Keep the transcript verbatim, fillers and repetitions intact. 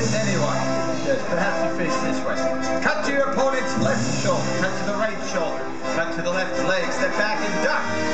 hit anyone. Yes, perhaps you face this way. Cut to your opponent's left shoulder. Cut to the right shoulder. Cut to the left leg. Step back and duck.